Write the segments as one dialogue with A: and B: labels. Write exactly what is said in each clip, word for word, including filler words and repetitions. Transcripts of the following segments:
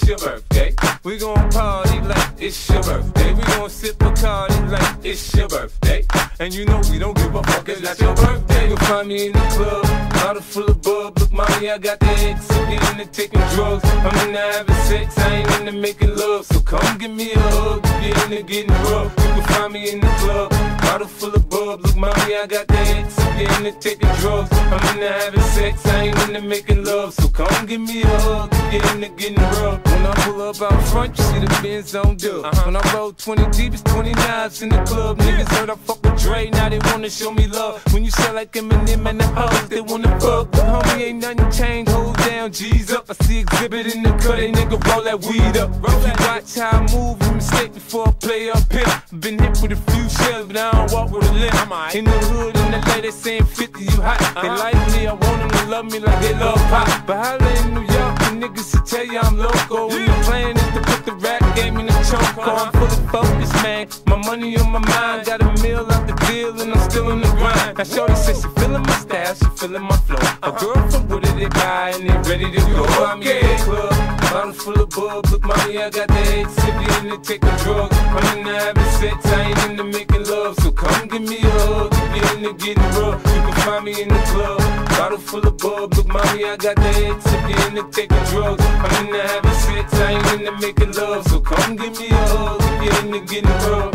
A: it's your birthday. We gon' party like it's your birthday. We gon' sip a party like it's your birthday. And you know we don't give a fuck, it's not your birthday. You'll find me in the club, bottle full of bub. Look, mommy, I got the X, I'm into taking drugs. I'm into having sex, I ain't into making love. So come give me a hug, if you're into getting rough. You can find me in the club, bottle full of bub. Look, mommy, I got the X, I'm into taking drugs. I'm into having sex, I ain't into making love. So come give me a hug, if you're into getting rough. When I pull up out front, you see the Benz on dub. Uh-huh. When I roll twenty deep, it's twenty-nines in the club. Niggas heard I fuck with Dre, now they wanna show me love. When you sell like Eminem and the hoes, they wanna fuck. But homie, ain't nothing changed, hold down, G's up. I see exhibit in the cut, they nigga roll that weed up. Roll that. Watch how I move, you mistake before I play up here. Been hit with a few shells, but I don't walk with a limp. In the hood, in the lady saying fifty, you hot. Uh-huh. They like me, I want them to love me like they love pop. But holla in New York, the niggas will tell you I'm loco. Yeah. And the plan is to put the rap game in the choke. Uh-huh. I'm full of focus, man. My money on my mind, got a meal out the deal, and I'm still in the grind. Now shorty says she feeling my style, she feeling my flow. A girl from Wooded, they buy and they ready to go. I'm in the club, bottle full of bub. Look, mommy, I got the X, if you into taking drugs. I'm into having sex, I ain't into making love. So come give me a hug, if you're into getting rough. You can find me in the club, bottle full of bub. Look, mommy, I got the X, if you're into taking drugs. I'm into having sex, I ain't into making love. So come give me a hug, if you're into getting rough.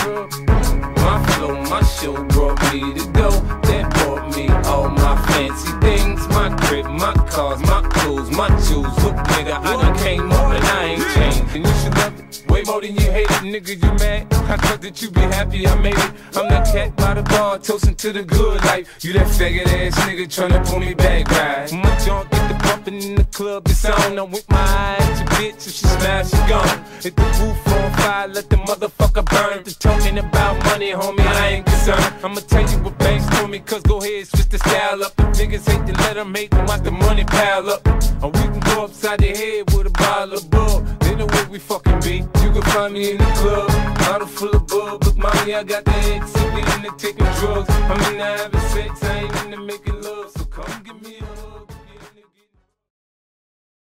A: My flow, my show brought me to go. That brought me all my fancy things. My crib, my cars, my clothes, my jewels. Look, nigga, I done came up and I ain't changed. And you should love it way more than you hate it. Nigga, you mad? I thought that you be happy I made it. I'm that cat by the bar, toasting to the good life. You that faggot ass nigga tryna pull me back, right? My junk get the bumping in the club, it's on. I'm with my eyes, your bitch, if she smash, she gone. Hit the roof on fire, let the motherfucker burn. The talking about money, homie, I ain't concerned. I'ma tell you what banks told me, cause go ahead, switch the style up. The niggas hate to let them hate them, watch the money pile up. Or we can go upside the head with a bottle of bub. They know where we fucking be. You can find me in the club, bottle full of bub. Look, mommy, I got the X, if you into taking drugs. I'm into having sex, I ain't into making love. So come give me a